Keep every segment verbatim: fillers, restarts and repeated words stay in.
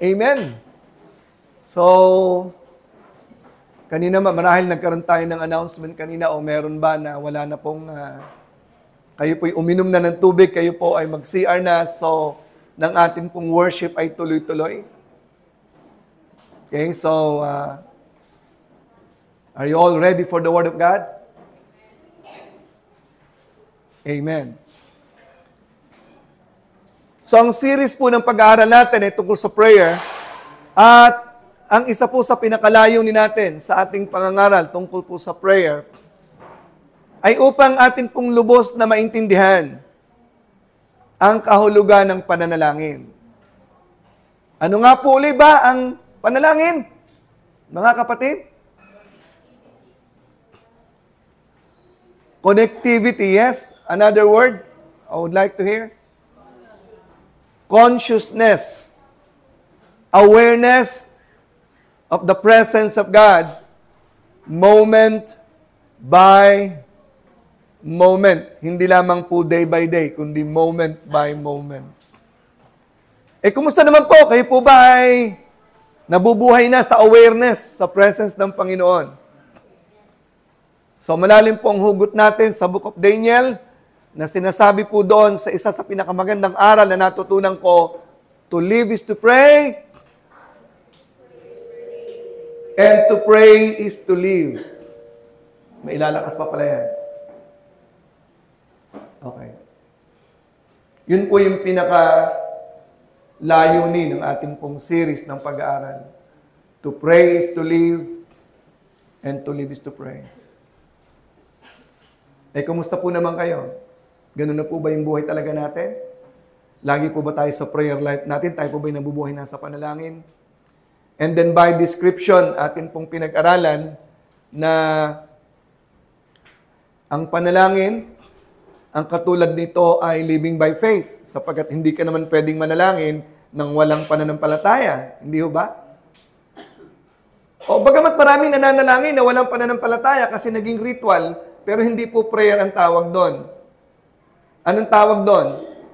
Amen. So, kanina marahil nagkaroon tayo ng announcement kanina o meron ba na wala na pong uh, kayo po'y uminom na ng tubig, kayo po ay mag-C R na, so ng atin pong worship ay tuloy-tuloy. Okay, so uh, are you all ready for the Word of God? Amen. So ang series po ng pag-aaral natin ay tungkol sa prayer at ang isa po sa pinakalayo ni natin sa ating pangangaral tungkol po sa prayer ay upang atin pong lubos na maintindihan ang kahulugan ng pananalangin. Ano nga po uli ba ang panalangin, mga kapatid? Connectivity, yes. Another word I would like to hear. Consciousness. Awareness of the presence of God. Moment by moment. Hindi lamang po day by day, kundi moment by moment. Eh, kumusta naman po? Kayo po ba ay nabubuhay na sa awareness, sa presence ng Panginoon? So, malalim po ang hugot natin sa Book of Daniel na sinasabi po doon sa isa sa pinakamagandang aral na natutunan ko, to live is to pray, and to pray is to live. May ilalakas pa pala yan. Okay. Yun po yung pinaka layunin ng ating pong series ng pag-aaral. To pray is to live, and to live is to pray. Eh, kumusta po naman kayo? Ganun na po ba yung buhay talaga natin? Lagi po ba tayo sa prayer life natin? Tayo po ba yung nabubuhay na sa panalangin? And then by description, atin pong pinag-aralan na ang panalangin, ang katulad nito ay living by faith, sapagkat hindi ka naman pwedeng manalangin nang walang pananampalataya. Hindi ho ba? O bagamat maraming nananalangin na walang pananampalataya kasi naging ritual, pero hindi po prayer ang tawag doon. Anong tawag doon?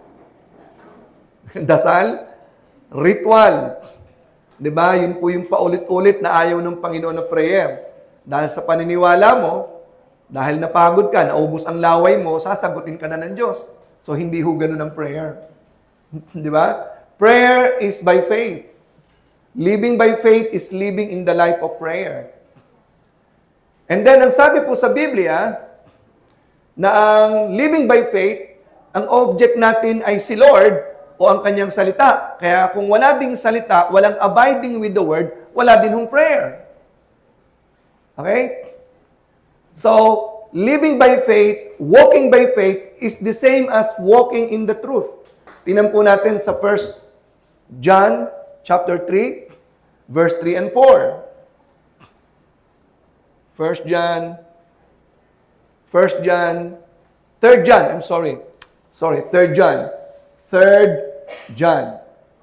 Dasal? Ritual. Diba? Yun po yung paulit-ulit na ayaw ng Panginoon na prayer. Dahil sa paniniwala mo, dahil napagod ka, naubos ang laway mo, sasagutin ka na ng Diyos. So, hindi ho ganun ang prayer. Di ba? Prayer is by faith. Living by faith is living in the life of prayer. And then, ang sabi po sa Biblia, na ang living by faith, ang object natin ay si Lord o ang kanyang salita. Kaya kung wala ding salita, walang abiding with the Word, wala din hong prayer. Okay? So, living by faith, walking by faith, is the same as walking in the truth. Tingnan po natin sa First John chapter three, verse three and four. First John, First John, Third John, I'm sorry. Sorry, Third John. Third John.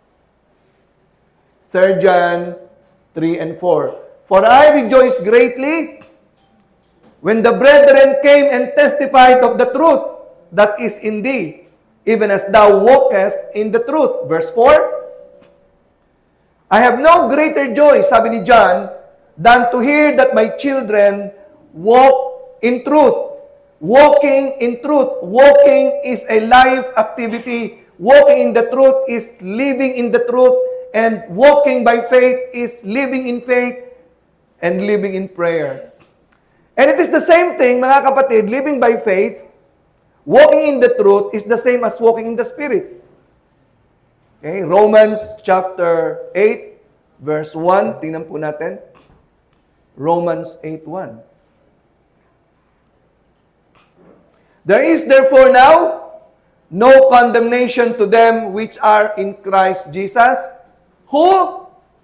Third John three and four. For I rejoice greatly when the brethren came and testified of the truth that is in thee, even as thou walkest in the truth. Verse four, I have no greater joy, sabi ni John, than to hear that my children walk in truth. Walking in truth. Walking is a life activity. Walking in the truth is living in the truth. And walking by faith is living in faith and living in prayer. And it is the same thing, mga kapatid, living by faith, walking in the truth is the same as walking in the Spirit. Okay, Romans chapter eight, verse one, tingnan po natin. Romans eight one. There is therefore now no condemnation to them which are in Christ Jesus, who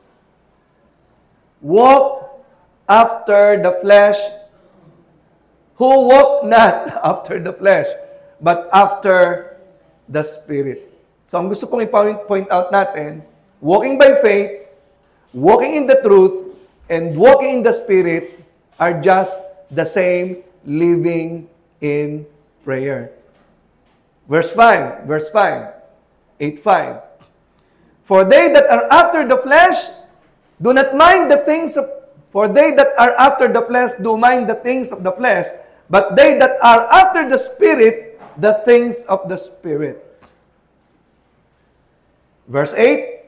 walk after the flesh, who walk not after the flesh, but after the Spirit. So, ang gusto pong i-point out natin, walking by faith, walking in the truth, and walking in the Spirit are just the same living in prayer. Verse five, verse five, eight five. For they that are after the flesh do not mind the things of for they that are after the flesh do mind the things of the flesh, but they that are after the Spirit, the things of the Spirit. Verse eight.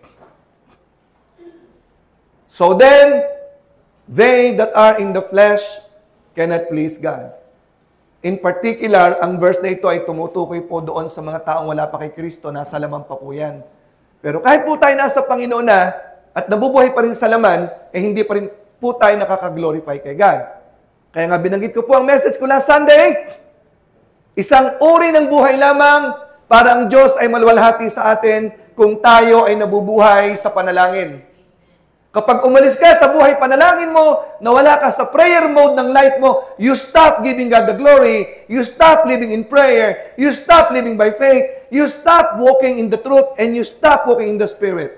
So then, they that are in the flesh cannot please God. In particular, ang verse na ito ay tumutukoy po doon sa mga taong wala pa kay Kristo, nasa laman pa po yan. Pero kahit po tayo nasa Panginoon na, at nabubuhay pa rin sa laman, eh hindi pa rin po tayo nakaka-glorify kay God. Kaya nga binanggit ko po ang message ko last Sunday, isang uri ng buhay lamang para ang Diyos ay maluwalhati sa atin kung tayo ay nabubuhay sa panalangin. Kapag umalis ka sa buhay panalangin mo, nawala ka sa prayer mode ng life mo, you stop giving God the glory, you stop living in prayer, you stop living by faith, you stop walking in the truth, and you stop walking in the Spirit.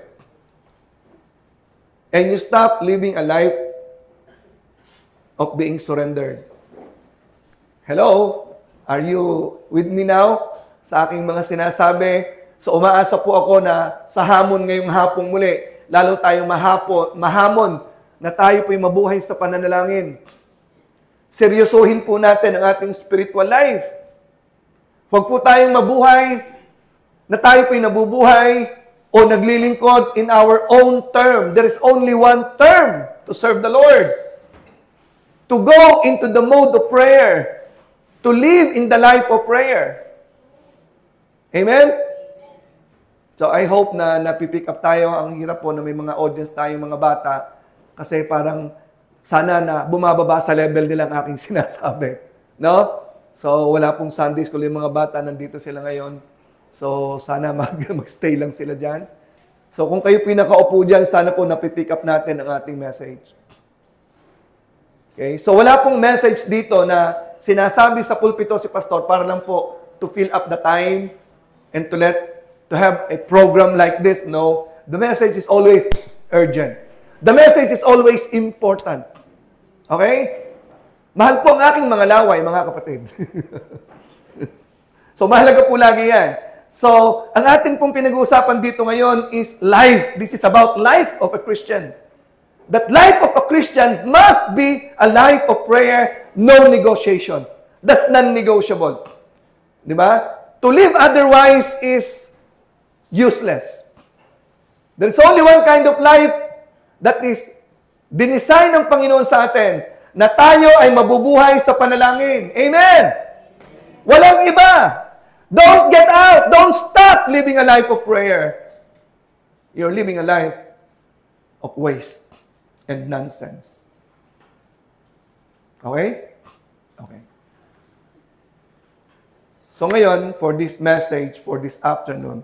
And you stop living a life of being surrendered. Hello? Are you with me now sa aking mga sinasabi? So umaasa po ako na sa hamon ngayong hapong muli, lalo tayong mahapon, mahamon na tayo po'y mabuhay sa pananalangin. Seryosohin po natin ang ating spiritual life. Huwag po tayong mabuhay na tayo po'y nabubuhay o naglilingkod in our own term. There is only one term to serve the Lord. To go into the mode of prayer. To live in the life of prayer. Amen? So I hope na napipick up tayo. Ang hirap po na may mga audience tayo, mga bata. Kasi parang sana na bumababa sa level nila ang aking sinasabi. No? So wala pong Sunday school yung mga bata. Nandito sila ngayon. So sana mag- mag-stay lang sila dyan. So kung kayo pinakaupo dyan, sana po napipick up natin ang ating message. Okay? So wala pong message dito na sinasabi sa pulpito si pastor para lang po to fill up the time and to let to have a program like this. No. The message is always urgent. The message is always important. Okay? Mahal po ang aking mga laway, mga kapatid. So, mahalaga po lagi yan. So, ang atin pong pinag-uusapan dito ngayon is life. This is about life of a Christian. That life of a Christian must be a life of prayer, no negotiation. That's non-negotiable. Di ba? To live otherwise is useless. There is only one kind of life that is dinisign ng Panginoon sa atin na tayo ay mabubuhay sa panalangin. Amen! Walang iba. Don't get out. Don't stop living a life of prayer. You're living a life of waste and nonsense. Okay? Okay. So ngayon, for this message, for this afternoon,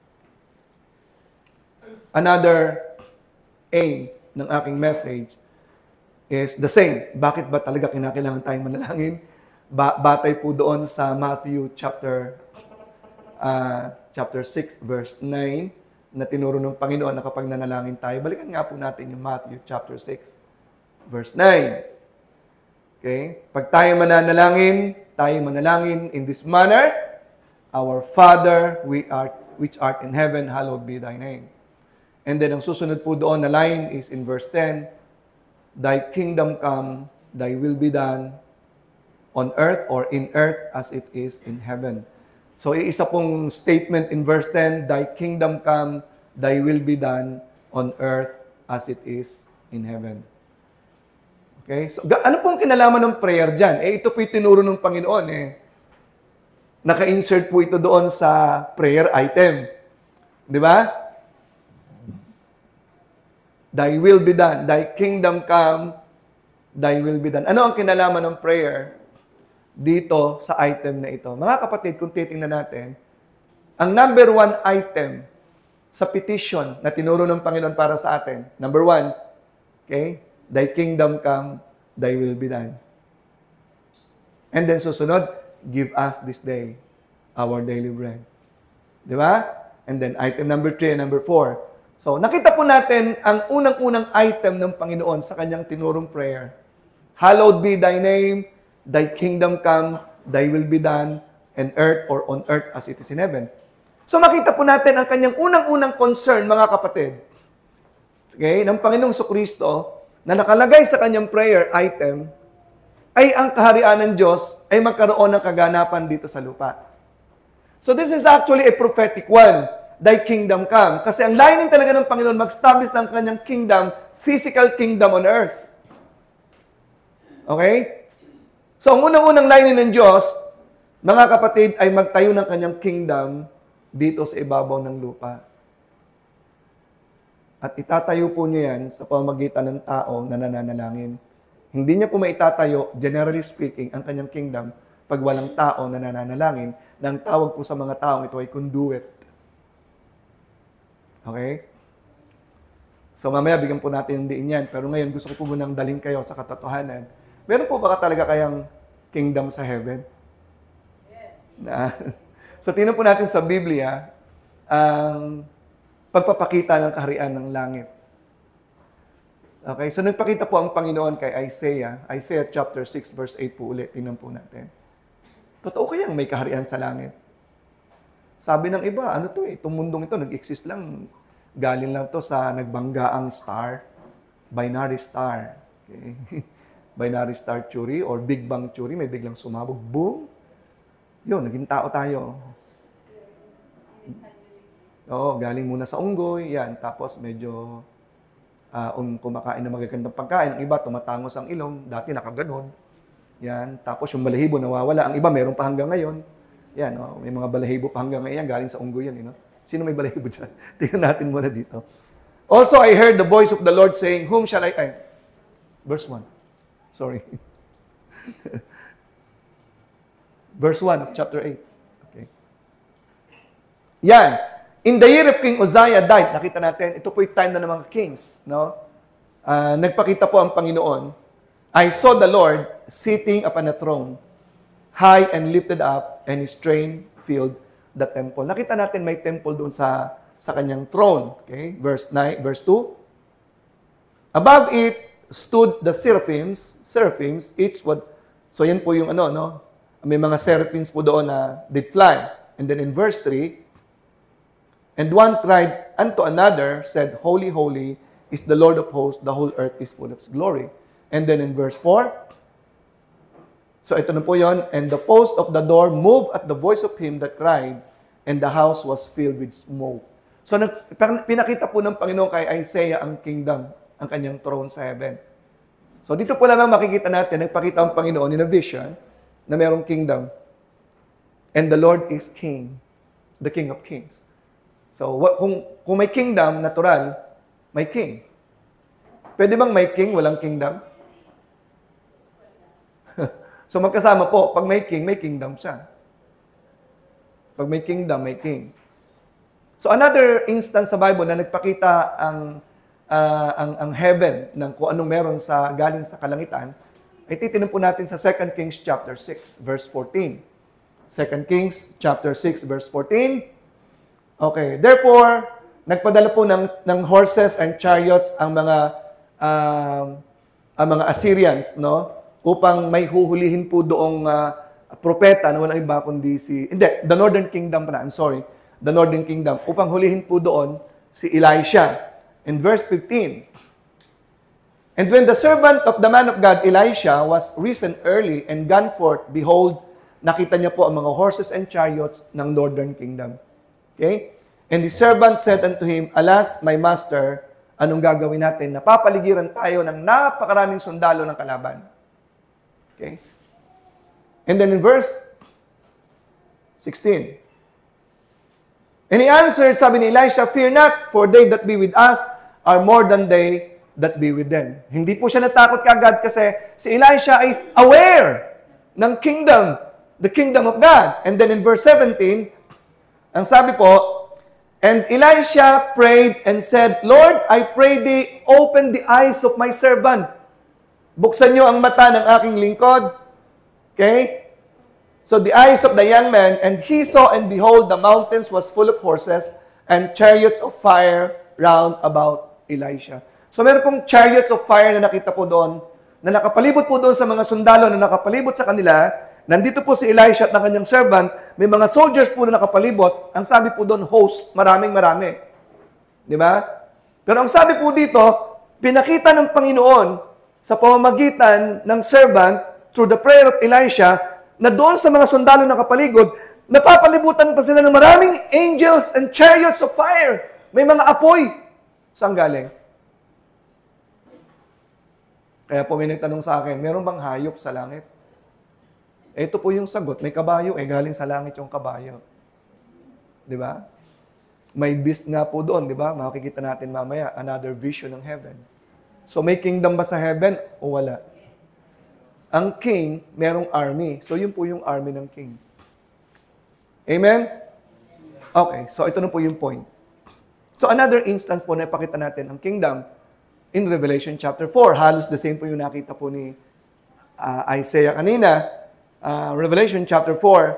another aim ng aking message is the same. Bakit ba talaga kinakailangan tayong manalangin? Ba- batay po doon sa Matthew chapter uh, chapter six verse nine na tinuro ng Panginoon na kapag nanalangin tayo. Balikan nga po natin yung Matthew chapter six verse nine. Okay? Pag tayo mananalangin, tayo manalangin in this manner, Our Father, we art, which art in heaven, hallowed be thy name. And then ang susunod po doon na line is in verse ten, Thy kingdom come, thy will be done on earth or in earth as it is in heaven. So iisa pong statement in verse ten, Thy kingdom come, thy will be done on earth as it is in heaven. Okay? So ano pong kinalaman ng prayer dyan? Eh ito po yung tinuro ng Panginoon eh. Naka-insert po ito doon sa prayer item. Di ba? Thy will be done. Thy kingdom come. Thy will be done. Ano ang kinalaman ng prayer dito sa item na ito? Mga kapatid, kung titingnan natin, ang number one item sa petition na tinuro ng Panginoon para sa atin, number one, okay, Thy kingdom come, Thy will be done. And then susunod, give us this day our daily bread. Di ba? And then item number three and number four, so, nakita po natin ang unang-unang item ng Panginoon sa kanyang tinurong prayer. Hallowed be thy name, thy kingdom come, thy will be done, in earth or on earth as it is in heaven. So makita po natin ang kanyang unang-unang concern, mga kapatid, okay, ng Panginoong Kristo na nakalagay sa kanyang prayer item ay ang kaharian ng Diyos ay magkaroon ng kaganapan dito sa lupa. So this is actually a prophetic one, thy kingdom come. Kasi ang layunin talaga ng Panginoon mag-establish ng kanyang kingdom, physical kingdom on earth. Okay? So ang unang-unang layunin ng Diyos, mga kapatid, ay magtayo ng kanyang kingdom dito sa ibabaw ng lupa. At itatayo po niya yan sa pamamagitan ng tao na nananalangin. Hindi niya po maitatayo, generally speaking, ang kanyang kingdom pag walang tao na nananalangin, na ang tawag po sa mga taong ito ay conduit. Okay? So mamaya bigyan po natin ng diin yan. Pero ngayon gusto ko po munang daling kayo sa katotohanan. Meron po ba talaga kayang kingdom sa heaven? Na, so tingnan po natin sa Biblia ang pagpapakita ng kaharian ng langit. Okay, so nagpakita po ang Panginoon kay Isaiah, Isaiah chapter six verse eight po ulit. Tingnan po natin. Totoo kayang may kaharian sa langit? Sabi ng iba, ano to eh, itong mundong ito nag-exist lang, galing lang to sa nagbanggaang star, binary star. Okay? Binary star theory or Big Bang theory, may biglang sumabog, boom! Yun, naging tao tayo. Oo, galing muna sa unggoy, yan, tapos medyo uh, um, kumakain ng magagandang pagkain, ang iba tumatangos ang ilong, dati nakaganon. Yan, tapos yung balahibo nawawala, ang iba meron pa hanggang ngayon. Yan, oh, may mga balahibo pa hanggang ngayon, galing sa unggoy yan, you know? Sino may balahibo dyan? Tingnan natin muna dito. Also, I heard the voice of the Lord saying, whom shall I... Ay, verse one. Sorry. Verse one of chapter eight. Okay. Yan. In the year of King Uzziah died, nakita natin, ito po yung time na ng mga kings, no? Uh, nagpakita po ang Panginoon. I saw the Lord sitting upon a throne, high and lifted up, and his train filled the temple. Nakita natin may temple doon sa sa kanyang throne. Okay? Verse nine, verse two. Above it stood the seraphims, seraphims, each would, so yan po yung ano, no? May mga seraphims po doon na did fly. And then in verse three, and one cried unto another, said, Holy, holy is the Lord of hosts, the whole earth is full of his glory. And then in verse four, so ito na po yon, and the post of the door moved at the voice of him that cried, and the house was filled with smoke. So pinakita po ng Panginoon kay Isaiah ang kingdom, ang kanyang throne sa heaven. So dito po lang ang makikita natin, nagpakita ang Panginoon in a vision na mayroong kingdom. And the Lord is King, the King of Kings. So kung, kung may kingdom, natural, may king. Pwede bang may king, walang kingdom? So magkasama po, pag may king, may kingdom siya. Pag may kingdom, may king. So another instance sa Bible na nagpakita ang uh, ang, ang heaven ng kung anong meron sa galing sa kalangitan, ay titingnan po natin sa Second Kings chapter six, verse fourteen. Second Kings chapter six, verse fourteen. Okay, therefore, nagpadala po ng, ng horses and chariots ang mga uh, ang mga Assyrians, no? Upang may huhulihin po doong uh, propeta na walang iba kundi si, hindi, the Northern Kingdom pala, I'm sorry, the Northern Kingdom, upang hulihin po doon si Elisha. In verse fifteen, and when the servant of the man of God, Elisha, was risen early and gone forth, behold, nakita niya po ang mga horses and chariots ng Northern Kingdom. Okay? And the servant said unto him, Alas, my master, anong gagawin natin? Napapaligiran tayo ng napakaraming sundalo ng kalaban. Okay? And then in verse sixteen, and he answered, sabi ni Elisha, Fear not, for they that be with us are more than they that be with them. Hindi po siya natakot kagad kasi si Elisha is aware ng kingdom, the kingdom of God. And then in verse seventeen, ang sabi po, and Elisha prayed and said, Lord, I pray thee, open the eyes of my servant. Buksan niyo ang mata ng aking lingkod. Okay? So the eyes of the young man, and he saw, and behold, the mountains was full of horses, and chariots of fire round about Elisha. So meron pong chariots of fire na nakita po doon, na nakapalibot po doon sa mga sundalo na nakapalibot sa kanila, Nandito po si Elisha at ng kanyang servant, may mga soldiers po na nakapalibot. Ang sabi po doon, host, maraming marami. Di ba? Pero ang sabi po dito, pinakita ng Panginoon sa pamamagitan ng servant through the prayer of Elisha na doon sa mga sundalo na kapaligod, napapalibutan pa sila ng maraming angels and chariots of fire. May mga apoy. Saan galing? Kaya po may nagtanong sa akin, meron bang hayop sa langit? Ito po yung sagot, may kabayo, eh galing sa langit yung kabayo. Di ba? May beast nga po doon, di ba? Makikita natin mamaya, another vision ng heaven. So may kingdom ba sa heaven o wala? Ang king, merong army. So yun po yung army ng king. Amen? Okay, so ito na po yung point. So another instance po na ipakita natin ang kingdom in Revelation chapter four. Halos the same po yung nakita po ni uh, Isaiah kanina. Uh, Revelation chapter four.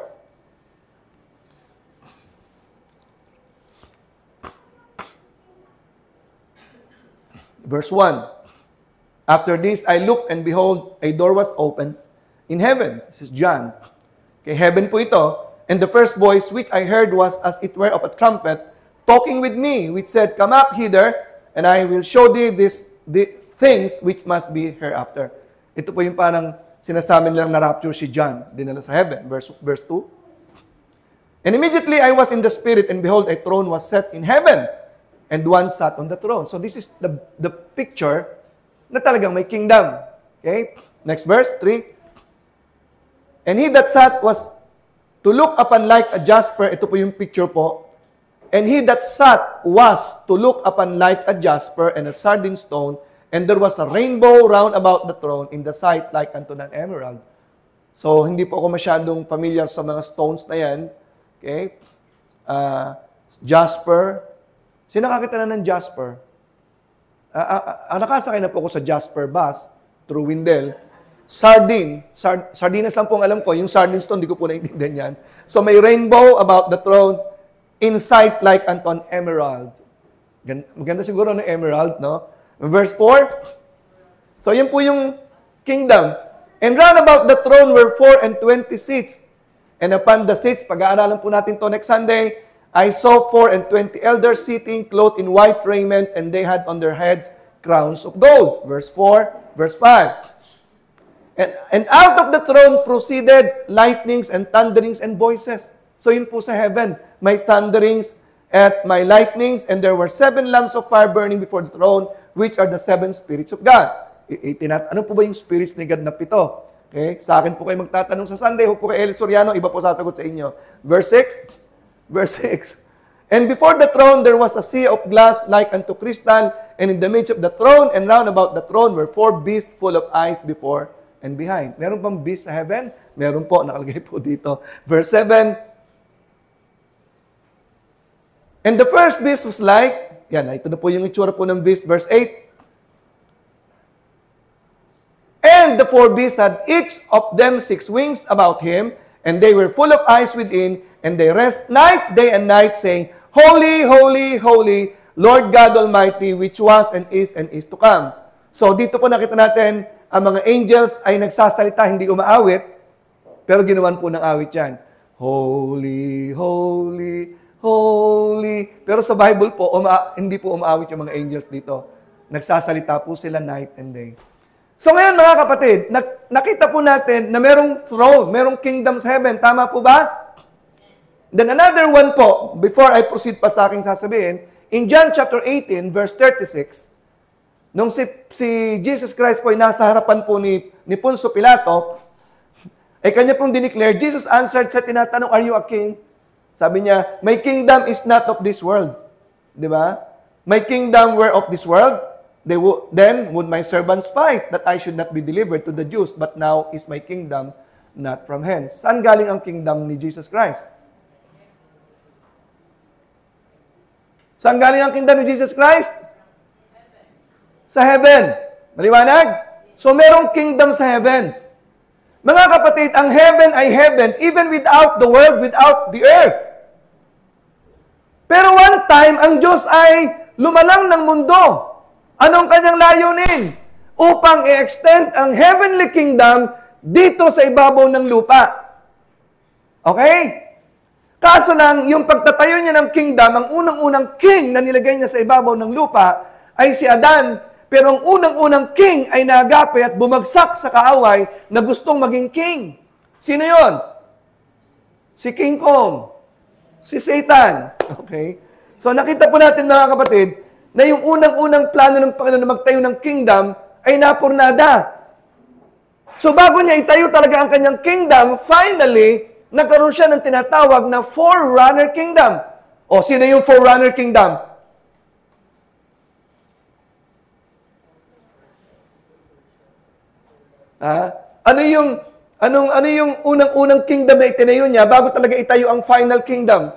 Verse one. After this, I looked and behold, a door was opened in heaven. This is John. Okay, heaven po ito. And the first voice which I heard was as it were of a trumpet, talking with me, which said, Come up hither, and I will show thee this, the things which must be hereafter. Ito po yung parang sinasabi nilang na-rapture si John, dinala sa heaven. Verse, verse two. And immediately I was in the Spirit, and behold, a throne was set in heaven, and one sat on the throne. So this is the, the picture na talagang may kingdom. Okay? Next verse, three. And he that sat was to look upon like a jasper. Ito po yung picture po. And he that sat was to look upon like a jasper and a sardine stone, and there was a rainbow round about the throne in the sight like unto an emerald. So, hindi po ako masyadong familiar sa mga stones na yan. Okay? Uh, jasper. Sino nakakita na ng jasper? Uh, uh, uh, nakasakay na po ako sa Jasper bus through Windel. Sardine. Sard sardinas lang po ang alam ko. Yung sardine stone, di ko po naintindihan yan. So may rainbow about the throne, in sight like unto an emerald. Maganda siguro ng emerald, no? Verse four. So yun po yung kingdom. And round about the throne were four and twenty seats. And upon the seats, pag-aaralan po natin to next Sunday, I saw four and twenty elders sitting, clothed in white raiment, and they had on their heads crowns of gold. Verse four, verse five. And, and out of the throne proceeded lightnings and thunderings and voices. So yun po sa heaven, may thunderings at may lightnings, and there were seven lamps of fire burning before the throne, which are the seven spirits of God. Itinat ano po ba yung spirits ni God na pito? Okay? Sa akin po kayo magtatanong sa Sunday, huwag po kay Eli Soriano, iba po sasagot sa inyo. Verse six. Verse six. And before the throne there was a sea of glass like unto crystal, and in the midst of the throne and round about the throne were four beasts full of eyes before and behind. Meron bang beast sa heaven? Meron po, nakalagay po dito. Verse seven. And the first beast was like, yan, ito na po yung itsura po ng beast. Verse eight. And the four beasts had each of them six wings about him, and they were full of eyes within, and they rest night, day, and night, saying, Holy, holy, holy, Lord God Almighty, which was, and is, and is to come. So, dito po nakita natin, ang mga angels ay nagsasalita, hindi umaawit, pero ginawan po ng awit yan. Holy, holy, holy. Pero sa Bible po, uma hindi po umaawit yung mga angels dito. Nagsasalita po sila night and day. So ngayon mga kapatid, nakita po natin na merong throne, merong kingdom sa heaven. Tama po ba? Then another one po, before I proceed pa sa aking sasabihin, in John chapter eighteen, verse thirty-six, nung si, si Jesus Christ po ay nasa harapan po ni, ni Poncio Pilato, ay kanya pong dineclare, Jesus answered sa tinatanong, Are you a king? Sabi niya, My kingdom is not of this world. Di ba? My kingdom were of this world. They would, then would my servants fight that I should not be delivered to the Jews, but now is my kingdom not from hence. Saan galing ang kingdom ni Jesus Christ? Saan galing ang kingdom ni Jesus Christ? Sa heaven. Maliwanag? So merong kingdom sa heaven. Mga kapatid, ang heaven ay heaven even without the world, without the earth. Pero one time, ang Diyos ay lumalang ng mundo. Anong kanyang layunin? Upang i-extend ang heavenly kingdom dito sa ibabaw ng lupa. Okay? Kaso lang, yung pagtatayo niya ng kingdom, ang unang-unang king na nilagay niya sa ibabaw ng lupa ay si Adan. Pero ang unang-unang king ay naagape at bumagsak sa kaaway na gustong maging king. Sino yon? Si King Kong. Si Satan. Okay? So nakita po natin mga kapatid, na yung unang-unang plano ng Panginoon na magtayo ng kingdom ay napurnada. So bago niya itayo talaga ang kanyang kingdom, finally, nagkaroon siya ng tinatawag na forerunner kingdom. O, sino yung forerunner kingdom? Ah, ano yung anong ano yung unang-unang kingdom na itinayo niya bago talaga itayo ang final kingdom?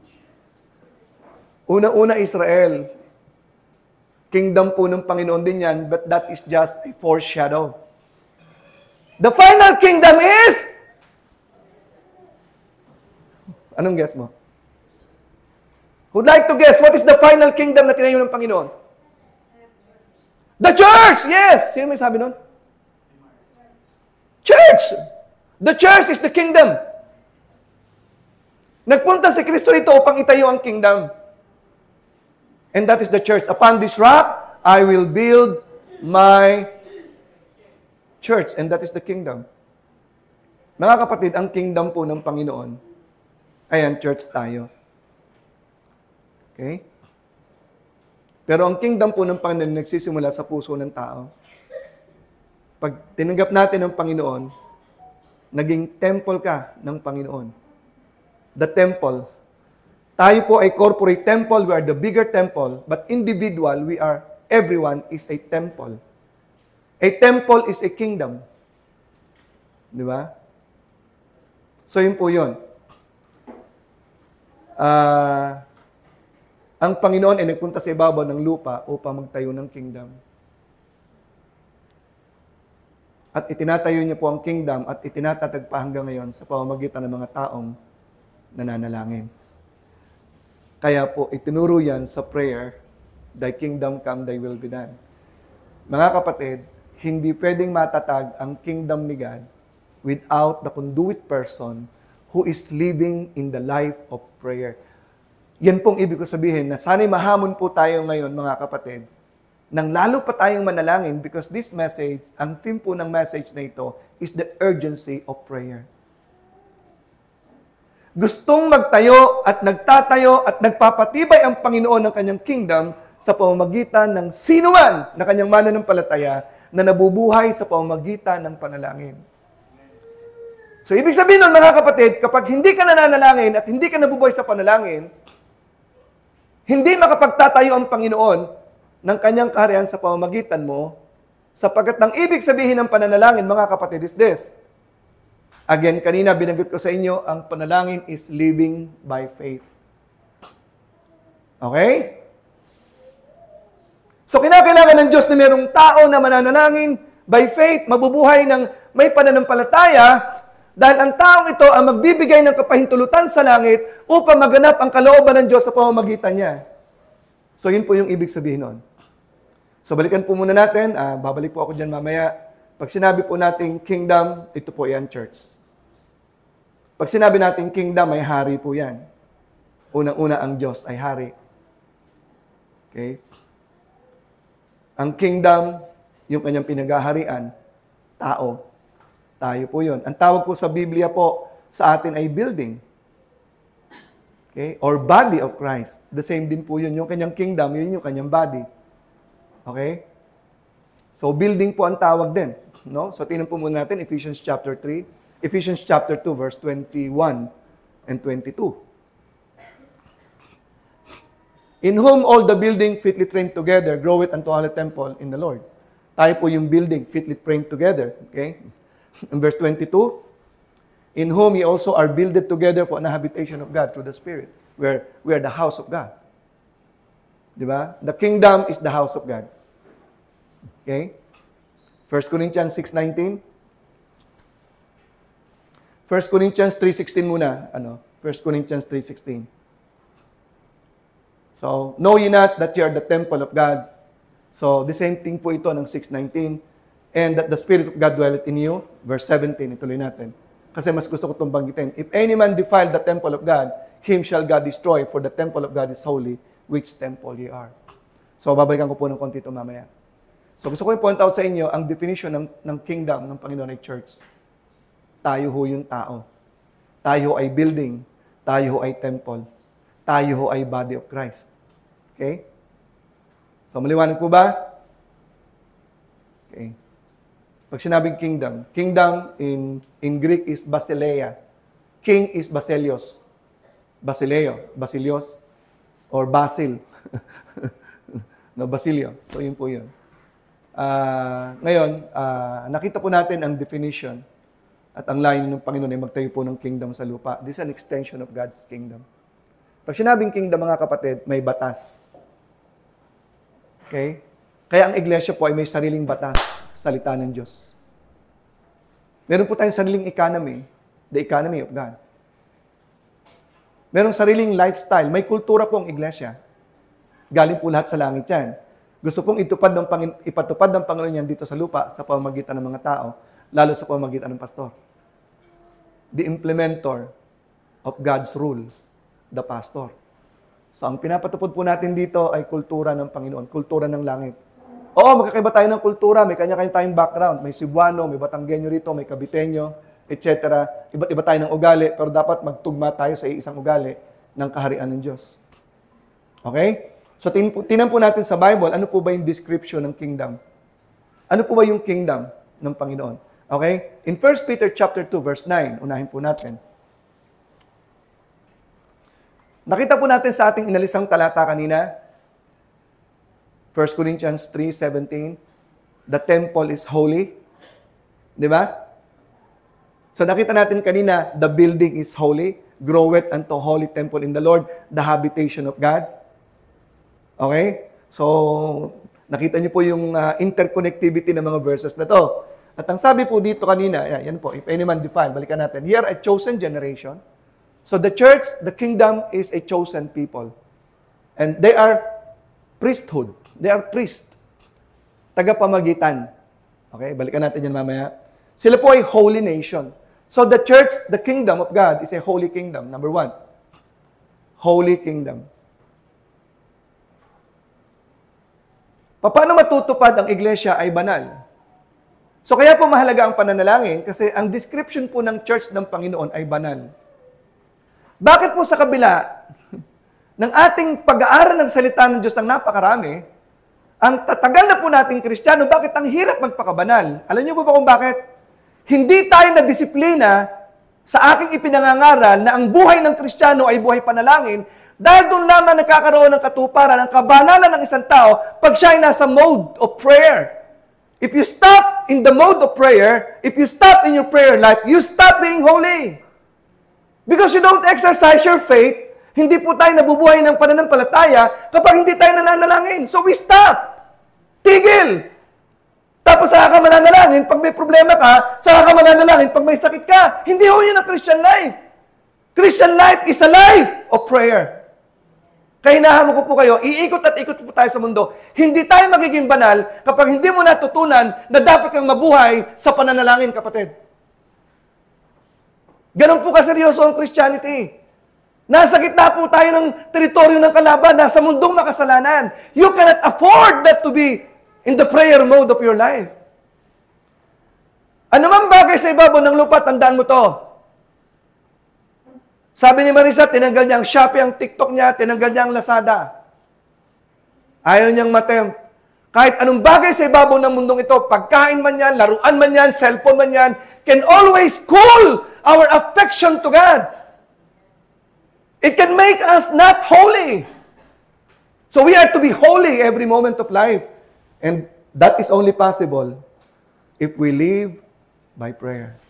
Una-una Israel. Kingdom po ng Panginoon din yan, but that is just a foreshadow. The final kingdom is... Anong guess mo? Who'd like to guess, what is the final kingdom na tinayo ng Panginoon? The church! Yes! Sino may sabi nun? Church! The church is the kingdom. Nagpunta si Kristo rito upang itayo ang kingdom. And that is the church. Upon this rock, I will build my church. And that is the kingdom. Mga kapatid, ang kingdom po ng Panginoon, ayan, church tayo. Okay? Pero ang kingdom po ng Panginoon nagsisimula sa puso ng tao. Pag tinanggap natin ang Panginoon, naging temple ka ng Panginoon. The temple. Tayo po ay corporate temple, we are the bigger temple, but individual, we are, everyone is a temple. A temple is a kingdom. Di ba? So, yun po yun. Uh, ang Panginoon ay nagpunta sa ibabaw ng lupa upang magtayo ng kingdom. At itinatayo niya po ang kingdom at itinatatag pa hanggang ngayon sa pamamagitan ng mga taong nananalangin. Kaya po, itinuro yan sa prayer, Thy kingdom come, Thy will be done. Mga kapatid, hindi pwedeng matatag ang kingdom ni God without the conduit person who is living in the life of prayer. Yan pong ibig ko sabihin na sana'y mahamon po tayo ngayon, mga kapatid, nang lalo pa tayong manalangin because this message, ang theme po ng message na ito is the urgency of prayer. Gustong magtayo at nagtatayo at nagpapatibay ang Panginoon ng kanyang kingdom sa pamamagitan ng sinuman na kanyang mananampalataya na nabubuhay sa pamamagitan ng panalangin. So, ibig sabihin nun, mga kapatid, kapag hindi ka nananalangin at hindi ka nabubuhay sa panalangin, hindi makapagtatayo ang Panginoon ng kanyang kaharian sa pamamagitan mo, sapagkat ng ibig sabihin ng pananalangin, mga kapatid, is this. Again, kanina binanggit ko sa inyo, ang panalangin is living by faith. Okay? So, kinakailangan ng Diyos na mayroong tao na mananalangin by faith, mabubuhay ng may pananampalataya, dahil ang taong ito ang magbibigay ng kapahintulutan sa langit upang maganap ang kalooban ng Diyos sa pamamagitan niya. So, yun po yung ibig sabihin nun. So, balikan po muna natin. Uh, babalik po ako dyan mamaya. Pag sinabi po natin kingdom, ito po yan, church. Pag sinabi natin kingdom, ay hari po yan. Unang-una ang Diyos ay hari. Okay? Ang kingdom, yung kanyang pinagaharian, tao. Tayo po yun. Ang tawag po sa Biblia po sa atin ay building. Okay? Or body of Christ. The same din po yun. Yung kanyang kingdom, yun yung kanyang body. Okay? So, building po ang tawag din. No? So, tingnan po muna natin, Ephesians chapter three. Ephesians chapter two, verse twenty-one and twenty-two. In whom all the building fitly framed together, groweth unto a holy temple in the Lord. Tayo po yung building fitly framed together. Okay? In verse twenty-two, in whom ye also are builded together for an habitation of God through the Spirit. Where we are the house of God. Diba? The kingdom is the house of God. Okay? First Corinthians six nineteen. First Corinthians three sixteen muna. Ano? First Corinthians three sixteen. So, know ye not that ye are the temple of God. So, the same thing po ito ng six nineteen. and that the Spirit of God dwelleth in you. Verse seventeen, ituloy natin. Kasi mas gusto ko itong banggitin. If any man defile the temple of God, him shall God destroy, for the temple of God is holy, which temple ye are. So, babalikan ko po ng konti ito mamaya. So, gusto ko i-point out sa inyo ang definition ng, ng kingdom ng Panginoon ay church. Tayo ho yung tao. Tayo ay building. Tayo ho ay temple. Tayo ho ay body of Christ. Okay? So, maliwanag po ba? Okay. Pag sinabing kingdom, kingdom in in Greek is basileia. King is basilios. Basileo, basilios, or basil. No, basilio. So, yun po yun. Uh, ngayon, uh, nakita po natin ang definition at ang layunin ng Panginoon ay magtayo po ng kingdom sa lupa. This is an extension of God's kingdom. Pag sinabing kingdom, mga kapatid, may batas. Okay? Kaya ang iglesia po ay may sariling batas, salita ng Diyos. Meron po tayong sariling economy, the economy of God. Merong sariling lifestyle, may kultura po ang iglesia. Galing po lahat sa langit yan. Gusto pong itupad ng Pangin- ipatupad ng Panginoon yan dito sa lupa sa pamamagitan ng mga tao, lalo sa pamamagitan ng pastor. The implementer of God's rule, the pastor. So ang pinapatupad po natin dito ay kultura ng Panginoon, kultura ng langit. Oo, magkakaiba tayo ng kultura, may kanya-kanya tayong background. May Cebuano, may Batanggenyo rito, may Caviteño, et cetera. Iba't iba tayo ng ugali, pero dapat magtugma tayo sa isang ugali ng kaharian ng Diyos. Okay? So, tin- tinan po natin sa Bible, ano po ba yung description ng kingdom? Ano po ba yung kingdom ng Panginoon? Okay? In First Peter chapter two, verse nine, unahin po natin. Nakita po natin sa ating inalisang talata kanina, First Corinthians three seventeen, the temple is holy. Di ba? So nakita natin kanina, the building is holy, groweth unto holy temple in the Lord, the habitation of God. Okay? So, nakita niyo po yung uh, interconnectivity ng mga verses na to. At ang sabi po dito kanina, yan, yan po, if any man defile, balikan natin, here a chosen generation. So the church, the kingdom is a chosen people. And they are priesthood. They are priest. Tagapamagitan. Okay, balikan natin yan mamaya. Sila po ay holy nation. So the church, the kingdom of God is a holy kingdom. Number one. Holy kingdom. Paano matutupad ang iglesia ay banal? So kaya po mahalaga ang pananalangin kasi ang description po ng church ng Panginoon ay banal. Bakit po sa kabila ng ating pag-aaral ng salita ng Diyos ng napakarami, ang tatagal na po nating Kristiyano, bakit ang hirap magpakabanal? Alam niyo po ba kung bakit? Hindi tayo na disiplina sa aking ipinangangaral na ang buhay ng Kristiyano ay buhay panalangin dahil doon lamang nagkakaroon ng katuparan, ng kabanalan ng isang tao pag siya ay nasa mode of prayer. If you stop in the mode of prayer, if you stop in your prayer life, you stop being holy. Because you don't exercise your faith, hindi po tayo nabubuhay ng pananampalataya kapag hindi tayo nananalangin. So we stop. Tigil. Tapos saka ka mananalangin pag may problema ka, saka ka mananalangin pag may sakit ka. Hindi ho yun ang Christian life. Christian life is a life of prayer. Kaya hinahamon ko po kayo, iikot at ikot po tayo sa mundo. Hindi tayo magiging banal kapag hindi mo natutunan na dapat kang mabuhay sa pananalangin, kapatid. Ganon po kaseryoso ang Christianity. Nasa gitna po tayo ng teritoryo ng kalaban, nasa mundong makasalanan. You cannot afford that to be in the prayer mode of your life. Ano mang bagay sa ibabaw ng lupa, tandaan mo to. Sabi ni Marisa, tinanggal niya ang Shopee, ang TikTok niya, tinanggal niya ang Lazada. Ayaw niyang matempt. Kahit anong bagay sa ibabaw ng mundong ito, pagkain man yan, laruan man yan, cellphone man yan, can always cool our affection to God. It can make us not holy. So we are to be holy every moment of life. And that is only possible if we live by prayer.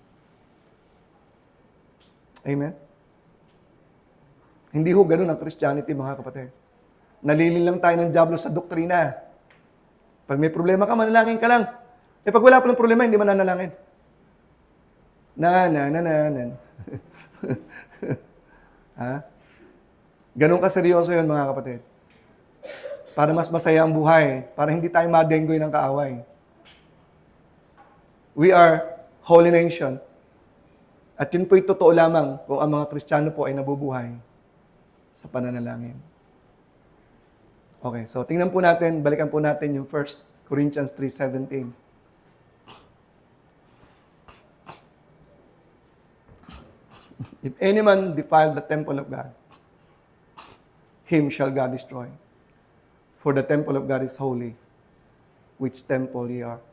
Amen? Hindi ho ganun ang Christianity, mga kapatid. Nalilin lang tayo ng dyablo sa doktrina. Pag may problema ka, manalangin ka lang. Eh pag wala pa ng problema, hindi mananalangin. Na, na, na, na, na. Ha? Ganun ka seryoso yun, mga kapatid. Para mas masaya ang buhay. Para hindi tayo madenggoy ng kaaway. We are holy nation. At yun po'y totoo lamang kung ang mga Kristiyano po ay nabubuhay sa pananalangin. Okay, so tingnan po natin, balikan po natin yung First Corinthians three seventeen. If any man defile the temple of God, him shall God destroy. For the temple of God is holy, which temple ye are.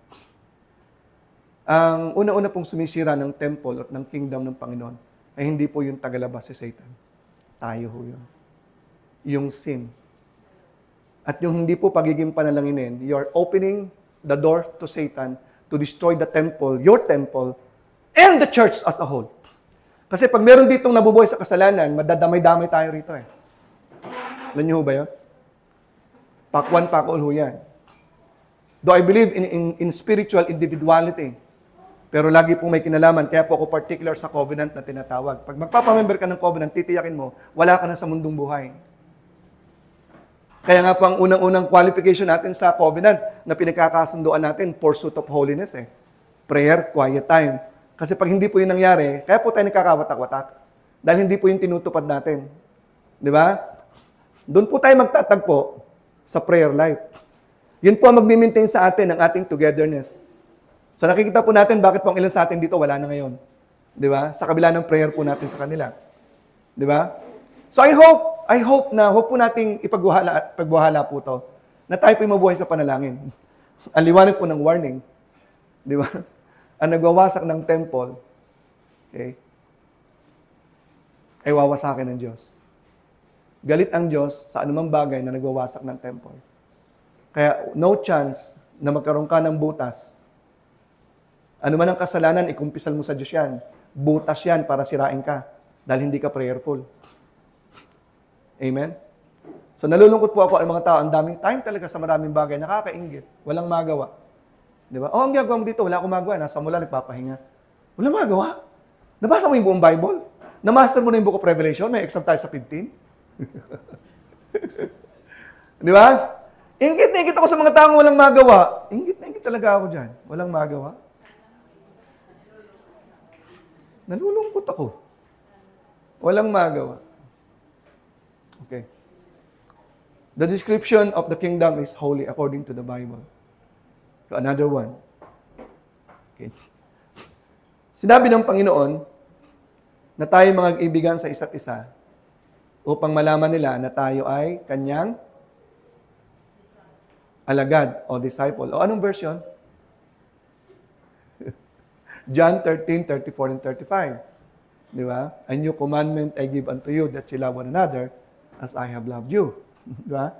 Ang una-una pong sumisira ng temple at ng kingdom ng Panginoon ay hindi po yung tagalabas si Satan. Tayo ho yun. Yung sin. At yung hindi po pagiging panalanginin, you are opening the door to Satan to destroy the temple, your temple, and the church as a whole. Kasi pag meron ditong nabubuhay sa kasalanan, madadamay-damay tayo rito eh. Alam niyo ho ba yun? Pack one, pack all ho yan. Though I believe in, in, in spiritual individuality, pero lagi pong may kinalaman, kaya po ako particular sa covenant na tinatawag. Pag magpapamember ka ng covenant, titiyakin mo, wala ka na sa mundong buhay. Kaya nga po ang unang-unang qualification natin sa covenant na pinagkakasunduan natin, pursuit of holiness eh. Prayer, quiet time. Kasi pag hindi po yun nangyari, kaya po tayo nagkakawatak-watak. Dahil hindi po yung tinutupad natin. Di ba? Doon po tayo magtatagpo sa prayer life. Yun po ang mag-maintain sa atin ng ating togetherness. So nakikita po natin bakit po ang ilan sa atin dito wala na ngayon. Di ba? Sa kabila ng prayer po natin sa kanila. Di ba? So I hope, I hope na, hope po nating ipagbuhala, pagbuhala po to, na tayo po mabuhay sa panalangin. Ang liwanag po ng warning. Di ba? Ang nagwawasak ng temple, okay, ay wawasakin ng Diyos. Galit ang Diyos sa anumang bagay na nagwawasak ng temple. Kaya no chance na magkaroon ka ng butas. Ano man ang kasalanan, ikumpisal mo sa Diyos yan. Butas yan para sirain ka dahil hindi ka prayerful. Amen? So nalulungkot po ako ang mga tao, ang daming time talaga sa maraming bagay, nakakainggit, walang magawa. Di ba? Oh, ang gagawa mo dito, wala akong magawa. Nasa mula, nagpapahinga. Wala magawa. Nabasa mo yung buong Bible? Na-master mo na yung Book of Revelation? May exam tayo sa fifteen? Di ba? Ingit na ingit ako sa mga taong walang magawa. Ingit na ingit talaga ako dyan. Walang magawa. Nalulungkot ako. Walang magawa. Okay. The description of the kingdom is holy according to the Bible. Another one. Okay. Sinabi ng Panginoon na tayo mga kaibigan sa isa't isa upang malaman nila na tayo ay kanyang alagad o disciple. O anong version? John thirteen, thirty-four and thirty-five. Di ba? A new commandment I give unto you that you love one another as I have loved you. Di ba?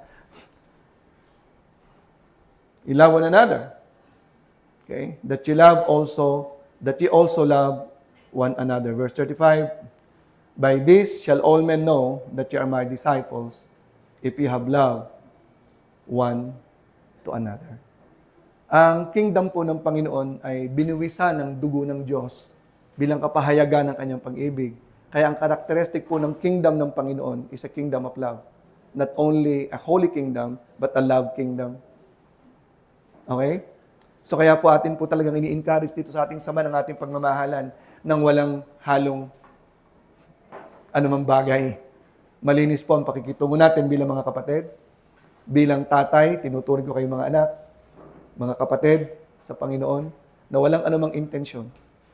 You love one another. Okay? That you love also, that you also love one another. Verse thirty-five, by this shall all men know that you are my disciples, if you have love one to another. Ang kingdom po ng Panginoon ay binuwisan ng dugo ng Diyos bilang kapahayagan ng kanyang pag-ibig. Kaya ang characteristic po ng kingdom ng Panginoon is a kingdom of love. Not only a holy kingdom, but a love kingdom. Okay? So kaya po atin po talagang ini-encourage dito sa ating sama ng ating pagmamahalan ng walang halong anumang bagay. Malinis po ang pakikitungo natin bilang mga kapatid. Bilang tatay, tinuturing ko kayong mga anak, mga kapatid sa Panginoon, na walang anumang intensyon.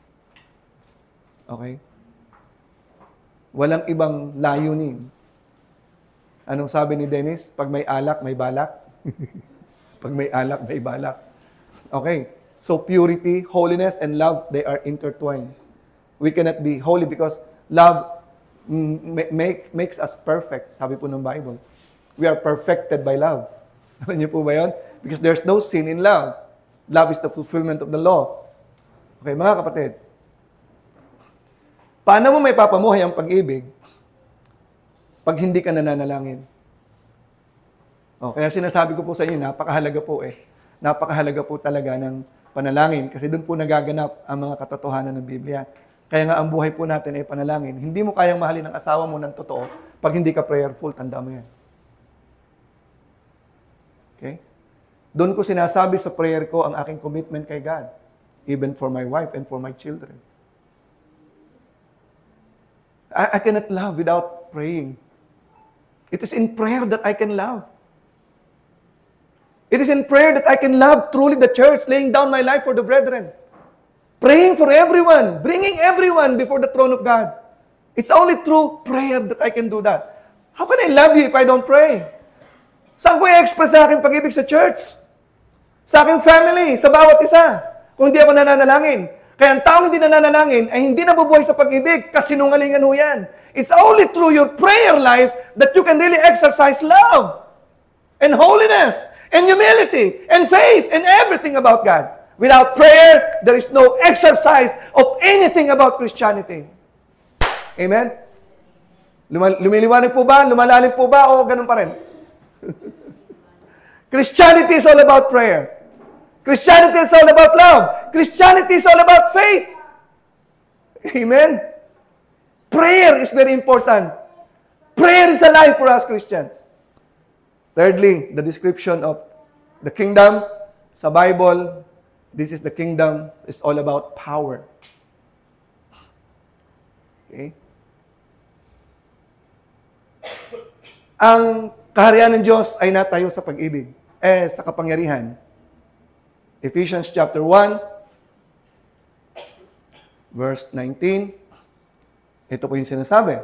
Okay? Walang ibang layunin. Anong sabi ni Dennis? Pag may alak, may balak. Pag may alak, may balak. Okay. So purity, holiness, and love, they are intertwined. We cannot be holy because love makes, makes us perfect, sabi po ng Bible. We are perfected by love. Alam niyo po ba yun? Because there's no sin in love. Love is the fulfillment of the law. Okay, mga kapatid. Paano mo may papamuhay ang pag-ibig pag hindi ka nananalangin? O, kaya sinasabi ko po sa inyo, napakahalaga po eh. Napakahalaga po talaga ng panalangin kasi doon po nagaganap ang mga katotohanan ng Biblia. Kaya nga ang buhay po natin ay panalangin. Hindi mo kayang mahalin ang asawa mo ng totoo pag hindi ka prayerful. Tanda mo yan. Okay? Doon ko sinasabi sa prayer ko ang aking commitment kay God. even for my wife and for my children. I, I cannot love without praying. It is in prayer that I can love. It is in prayer that I can love truly the church, laying down my life for the brethren. Praying for everyone, bringing everyone before the throne of God. It's only through prayer that I can do that. How can I love you if I don't pray? Saan ko i-express sa aking pag-ibig sa church? Sa aking family, sa bawat isa, kung hindi ako nananalangin. Kaya ang taong hindi nananalangin ay hindi nabubuhay sa pag-ibig, kasinungalingan ho yan. It's only through your prayer life that you can really exercise love and holiness and humility and faith and everything about God. Without prayer, there is no exercise of anything about Christianity. Amen? Lumiliwanag po ba? Lumalalim po ba? O ganun pa rin? Christianity is all about prayer. Christianity is all about love. Christianity is all about faith. Amen? Prayer is very important. Prayer is alive for us Christians. Thirdly, the description of the kingdom sa Bible, this is the kingdom, is all about power. Okay? Ang kaharian ng Diyos ay natayo sa pag-ibig, eh, sa kapangyarihan. Ephesians chapter one, verse nineteen. Ito po yung sinasabi.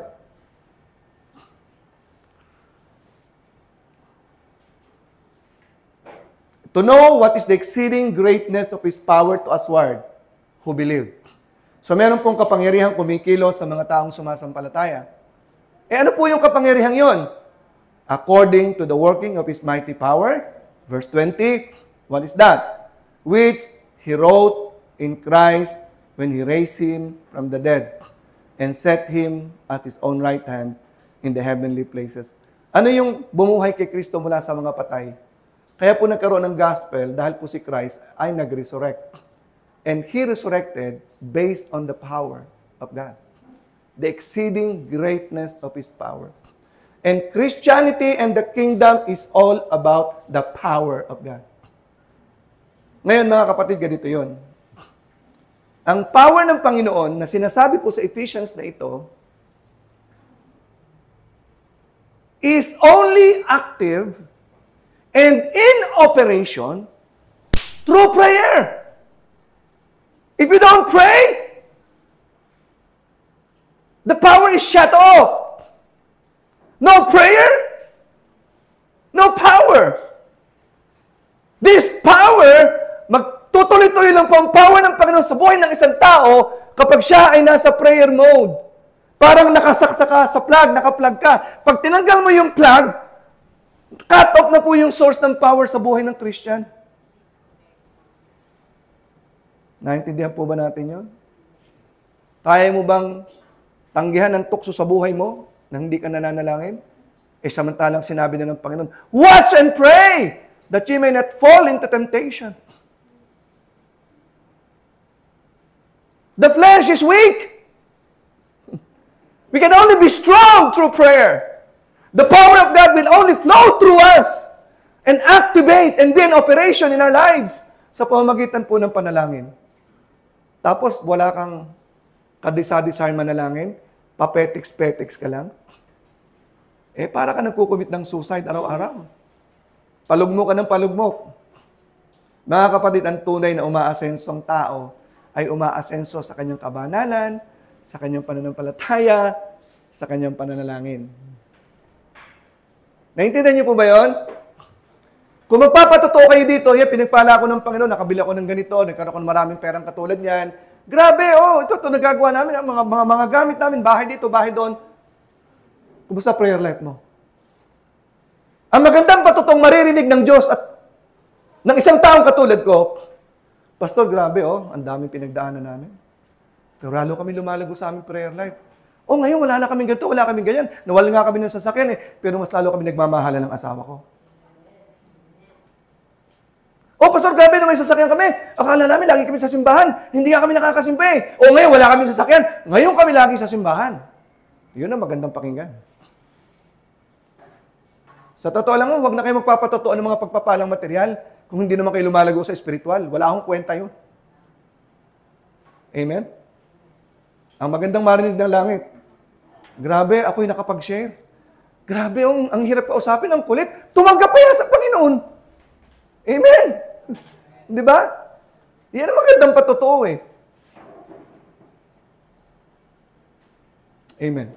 To know what is the exceeding greatness of His power to usward who believe. So meron pong kapangyarihang kumikilos sa mga taong sumasampalataya. Eh ano po yung kapangyarihang yon? According to the working of His mighty power. Verse twenty, what is that? Which He wrote in Christ when He raised Him from the dead and set Him as His own right hand in the heavenly places. Ano yung bumuhay kay Kristo mula sa mga patay? Kaya po nagkaroon ng gospel dahil po si Christ ay nag-resurrect. And He resurrected based on the power of God. The exceeding greatness of His power. And Christianity and the kingdom is all about the power of God. Ngayon mga kapatid, ganito yon. Ang power ng Panginoon na sinasabi po sa Ephesians na ito is only active and in operation through prayer. If you don't pray, the power is shut off. No prayer, no power. This power, magtutuloy-tuloy lang po ang power ng Panginoon sa buhay ng isang tao kapag siya ay nasa prayer mode. Parang nakasaksa ka sa plug, nakaplug ka. Pag tinanggal mo yung plug, cut off na po yung source ng power sa buhay ng Christian. Naintindihan po ba natin yun? Kaya mo bang tanggihan ng tukso sa buhay mo na hindi ka nananalangin? Eh samantalang sinabi na ng Panginoon, watch and pray that ye may not fall into temptation. The flesh is weak. We can only be strong through prayer. The power of God will only flow through us and activate and be in operation in our lives sa pamamagitan po ng panalangin. Tapos, wala kang kadisa-disar manalangin, papetiks-petiks ka lang. Eh, para ka nagkukumit ng suicide araw-araw. Palugmok ka ng palugmok. Mga kapatid, ang tunay na umaasensong tao ay umaasenso sa kanyang kabanalan, sa kanyang pananampalataya, sa kanyang pananalangin. Naintindihan niyo po ba yun? Kung magpapatotoo kayo dito, yeah, pinagpala ako ng Panginoon, nakabili ako ng ganito, nagkaroon ako ng maraming perang katulad niyan. Grabe, oh, ito, ito nagagawa namin, ang mga, mga, mga gamit namin, bahay dito, bahay doon. Kumusta prayer life mo? Ang magandang patotong maririnig ng Diyos at ng isang taong katulad ko, Pastor, grabe, oh, ang daming pinagdaanan namin. Pero lalo kami lumalago sa aming prayer life. Oh, ngayon wala na kaming ganito, wala kaming ganyan. Nawala nga kami ng sasakyan eh, pero mas lalo kami nagmamahala ng asawa ko. Oh, Pastor, grabe na may sasakyan kami. Akala namin lagi kami sa simbahan. Hindi nga kami nakakasimba eh. Oh, ngayon wala kami sasakyan. Ngayon kami lagi sa simbahan. Yun ang magandang pakinggan. Sa totoo lang, huwag na kayo magpapatotoo ng mga pagpapalang material kung hindi naman kayo lumalago sa spiritual. Wala akong kwenta yun. Amen? Ang magandang marinig ng langit. Grabe, ako'y nakapag-share. Grabe, ang, ang hirap kausapin, ang kulit. Tumanggap kaya sa Panginoon. Amen? Di ba? Yan ang magandang patotoo eh. Amen.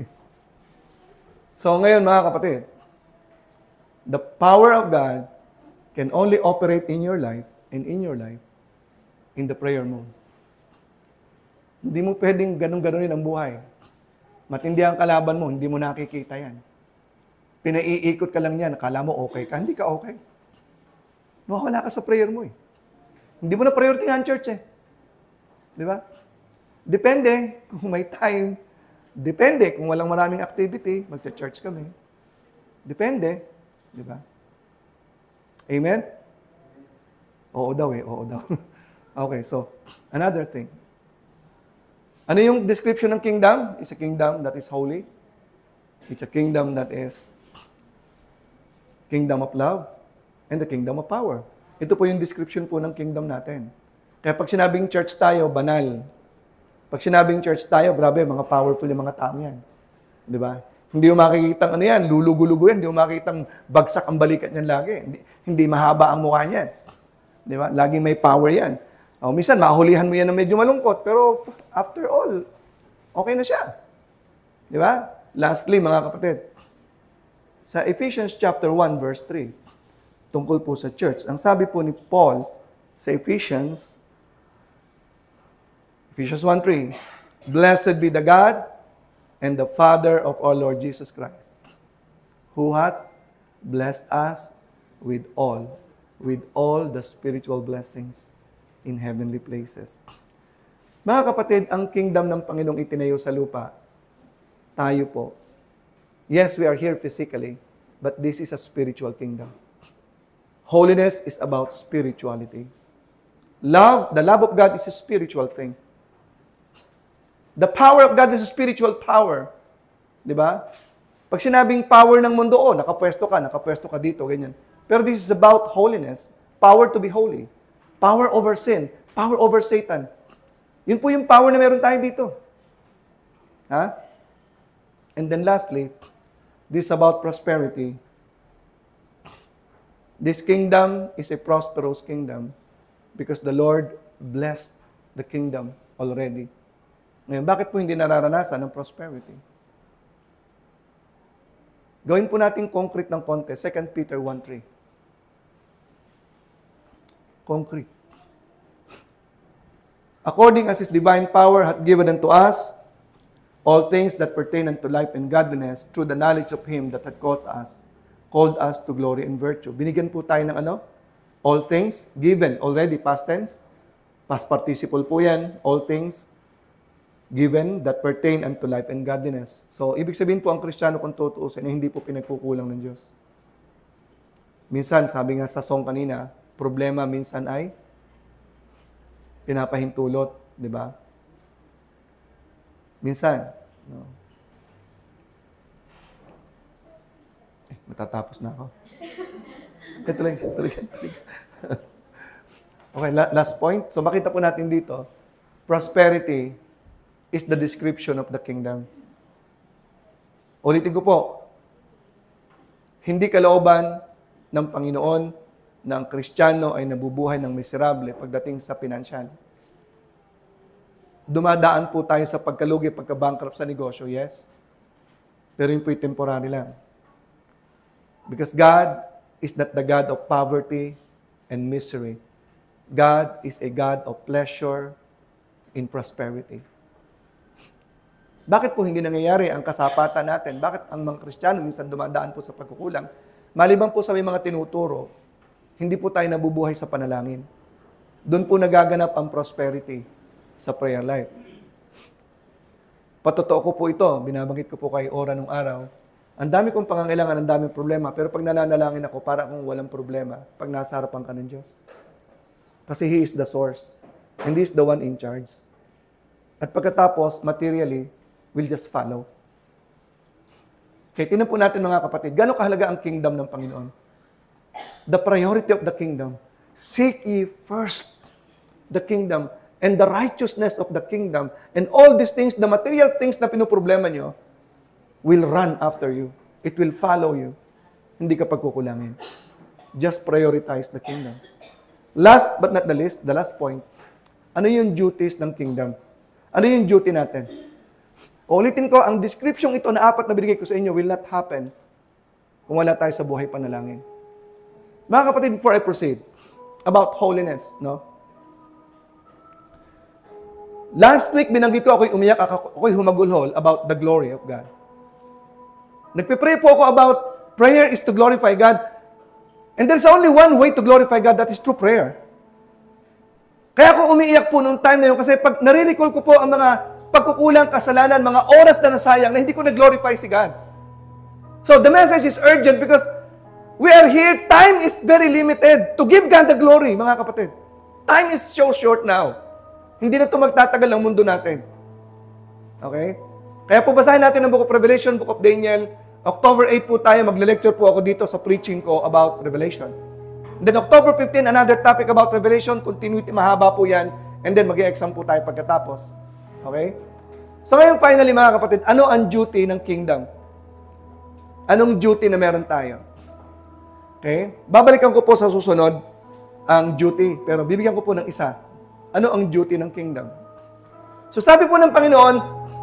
So ngayon mga kapatid, the power of God can only operate in your life and in your life in the prayer mode. Hindi mo pwedeng ganun-ganunin ang buhay. Matindi ang kalaban mo, hindi mo nakikita yan. Pinaiikot ka lang yan, akala mo okay ka, hindi ka okay. Mawawala ka sa prayer mo eh. Hindi mo na priority ang church eh. Di ba? Depende kung may time. Depende kung walang maraming activity, magcha-church kami. Depende. Di ba? Amen? Oo daw eh, oo daw. Okay, so, another thing. Ano yung description ng kingdom? It's a kingdom that is holy. It's a kingdom that is kingdom of love and the kingdom of power. Ito po yung description po ng kingdom natin. Kaya pag sinabing church tayo, banal. Pag sinabing church tayo, grabe, mga powerful yung mga tao yan. Di ba? Hindi mo makikitang ano yan, lulugo-lugo yan, hindi mo makikitang bagsak ang balikat niyan lagi. Hindi, hindi mahaba ang mukha niyan. Di ba? Laging may power yan. O, minsan, mahulihan mo yan na medyo malungkot, pero after all, okay na siya. Di ba? Lastly, mga kapatid, sa Ephesians chapter one, verse three, tungkol po sa church, ang sabi po ni Paul sa Ephesians, Ephesians one three, Blessed be the God and the Father of our Lord Jesus Christ, who hath blessed us with all, with all the spiritual blessings in heavenly places. Mga kapatid, ang kingdom ng Panginoong itinayo sa lupa, tayo po. Yes, we are here physically, but this is a spiritual kingdom. Holiness is about spirituality. Love, the love of God is a spiritual thing. The power of God is a spiritual power. Di ba? Pag sinabing power ng mundo, oh, nakapwesto ka, nakapwesto ka dito, ganyan. Pero this is about holiness. Power to be holy. Power over sin. Power over Satan. Yun po yung power na meron tayo dito. Ha? And then lastly, this is about prosperity. This kingdom is a prosperous kingdom because the Lord blessed the kingdom already. Ngayon, bakit po hindi nararanasan ng prosperity? Gawin po natin concrete ng konti. Second Peter one three. Concrete. According as His divine power hath given unto us all things that pertain unto life and godliness through the knowledge of Him that hath called us, called us to glory and virtue. Binigyan po tayo ng ano? All things, given, already, past tense. Past participle po yan. All things, given, that pertain unto life and godliness. So, ibig sabihin po ang Kristiyano kung tutuusin, eh, hindi po pinagkukulang ng Diyos. Minsan, sabi nga sa song kanina, problema minsan ay pinapahintulot, di ba? Minsan, no. Eh, matatapos na ako. Eh, tuloy, tuloy, tuloy. Okay, last point. So, makita po natin dito, prosperity is the description of the kingdom. Ulitin ko po, hindi kalooban ng Panginoon na ang Kristiyano ay nabubuhay ng miserable pagdating sa pinansyal. Dumadaan po tayo sa pagkalugi, pagka-bankrupt sa negosyo, yes. Pero yun po'y temporary lang. Because God is not the God of poverty and misery. God is a God of pleasure in prosperity. Bakit po hindi nangyayari ang kasapatan natin? Bakit ang mga Kristiyano minsan dumadaan po sa pagkukulang? Maliban po sa may mga tinuturo, hindi po tayo nabubuhay sa panalangin. Doon po nagaganap ang prosperity sa prayer life. Patotoo ko po ito, binabanggit ko po kay Ora nung araw. Ang dami kong pangangailangan, ang daming problema, pero pag nananalangin ako, para akong walang problema pag nasa harapan ka ng Diyos. Kasi He is the source. And He is the one in charge. At pagkatapos, materially, will just follow. Kaya tinan po natin mga kapatid, gaano kahalaga ang kingdom ng Panginoon? The priority of the kingdom. Seek ye first the kingdom and the righteousness of the kingdom, and all these things, the material things na pinoproblema nyo, will run after you. It will follow you. Hindi ka pagkukulangin. Just prioritize the kingdom. Last but not the least, the last point, ano yung duties ng kingdom? Ano yung duty natin? Ulitin ko, ang description ito na apat na binigay ko sa inyo will not happen kung wala tayo sa buhay panalangin. Mga kapatid, before I proceed, about holiness, no? Last week, binanggit ko, ako'y umiyak, ako'y humagulhol about the glory of God. Nagpipray po ako about prayer is to glorify God. And there's only one way to glorify God, that is through prayer. Kaya ako umiiyak po noong time na yun, kasi pag nare-recall ko po ang mga pagkukulang, kasalanan, mga oras na nasayang, na hindi ko na-glorify si God. So the message is urgent because we are here, time is very limited to give God the glory, mga kapatid. Time is so short now. Hindi na ito magtatagal ang mundo natin. Okay? Kaya po basahin natin ang Book of Revelation, Book of Daniel. October eighth po tayo, magle-lecture po ako dito sa preaching ko about Revelation. And then October fifteenth, another topic about Revelation, continuity, mahaba po yan. And then mag-e-exam po tayo pagkatapos. Okay? So ngayon finally mga kapatid, ano ang duty ng kingdom? Anong duty na meron tayo? Okay? Babalikan ko po sa susunod ang duty, pero bibigyan ko po ng isa. Ano ang duty ng kingdom? So sabi po ng Panginoon,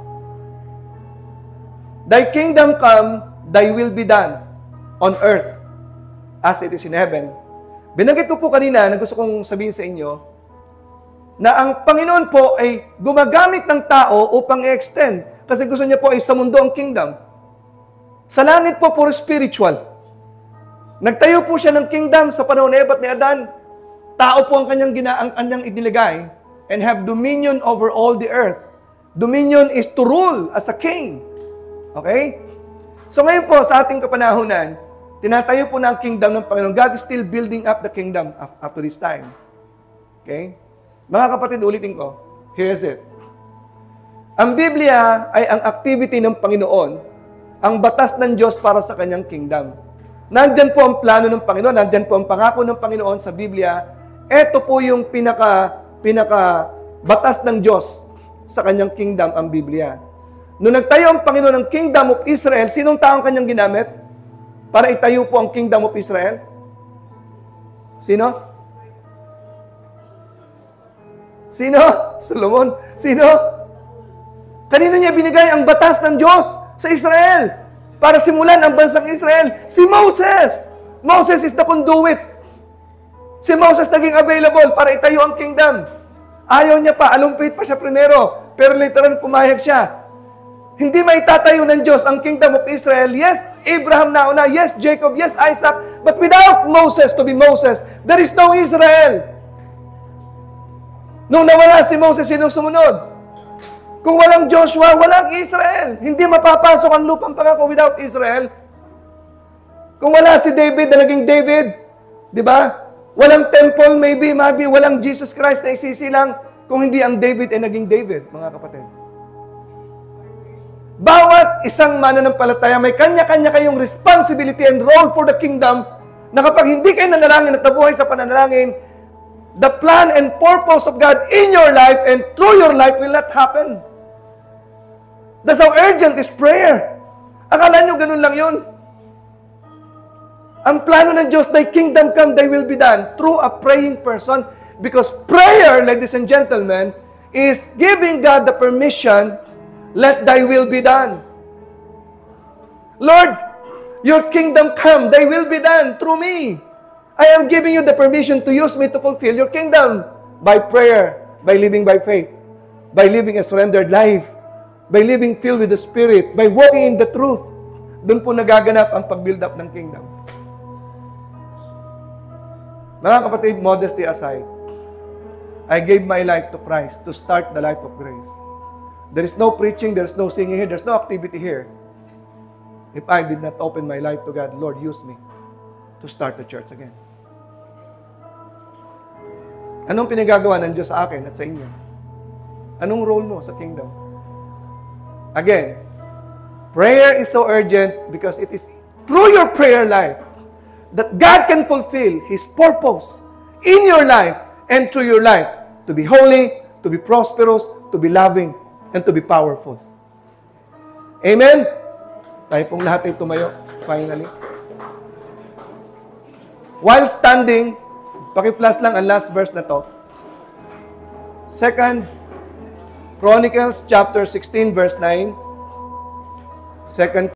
Thy kingdom come, Thy will be done on earth as it is in heaven. Binanggit ko po kanina na gusto kong sabihin sa inyo na ang Panginoon po ay gumagamit ng tao upang i-extend kasi gusto niya po ay sa mundo ang kingdom. Sa langit po, puro spiritual. Nagtayo po siya ng kingdom sa panahon ni Eva at ni Adan. Tao po ang kanyang, gina, ang kanyang idinilagay and have dominion over all the earth. Dominion is to rule as a king. Okay? So ngayon po, sa ating kapanahunan, tinatayo po ng kingdom ng Panginoon. God is still building up the kingdom up to this time. Okay? Mga kapatid, ulitin ko. Here's it. Ang Biblia ay ang activity ng Panginoon, ang batas ng Diyos para sa kanyang kingdom. Nandyan po ang plano ng Panginoon, nandyan po ang pangako ng Panginoon sa Biblia. Ito po yung pinaka, pinaka batas ng Diyos sa kanyang kingdom, ang Biblia. Noong nagtayo ang Panginoon ng Kingdom of Israel, sinong taong kanyang ginamit para itayo po ang Kingdom of Israel? Sino? Sino? Solomon. Sino? Kanino niya binigay ang batas ng Diyos sa Israel para simulan ang bansang Israel? Si Moses. Moses is the conduit. Si Moses naging available para itayo ang kingdom. Ayaw niya pa, alumpit pa siya primero, pero lateran pumayag siya. Hindi maitatayo ng Diyos ang kingdom of Israel. Yes, Abraham nauna. Yes, Jacob. Yes, Isaac. But without Moses to be Moses, there is no Israel. Nung nawala si Moses, sinong sumunod? Kung walang Joshua, walang Israel. Hindi mapapasok ang lupang pangako without Israel. Kung wala si David na naging David, di ba? Walang temple, maybe, maybe, walang Jesus Christ na isisilang kung hindi ang David ay naging David, mga kapatid. Bawat isang mananampalataya, may kanya-kanya kayong responsibility and role for the kingdom na kapag hindi kayo nanalangin at nabuhay sa pananalangin, the plan and purpose of God in your life and through your life will not happen. That's how urgent is prayer. Akala nyo ganun lang yun? Ang plano ng Diyos, Thy kingdom come, Thy will be done through a praying person. Because prayer, ladies and gentlemen, is giving God the permission, let Thy will be done. Lord, Your kingdom come, Thy will be done through me. I am giving you the permission to use me to fulfill Your kingdom by prayer, by living by faith, by living a surrendered life, by living filled with the Spirit, by walking in the truth. Doon po nagaganap ang pag-build up ng kingdom. Mga kapatid, modesty aside, I gave my life to Christ to start the life of grace. There is no preaching, there is no singing here, there is no activity here. If I did not open my life to God, Lord, use me to start the church again. Anong pinagagawa ng Diyos sa akin at sa inyo? Anong role mo sa kingdom? Again, prayer is so urgent because it is through your prayer life that God can fulfill His purpose in your life and through your life to be holy, to to be prosperous, to be loving, and to be powerful. Amen? Tayo pong lahat ay tumayo. Finally. While standing, paki-plus lang ang last verse na to. Second Chronicles chapter sixteen verse nine. Second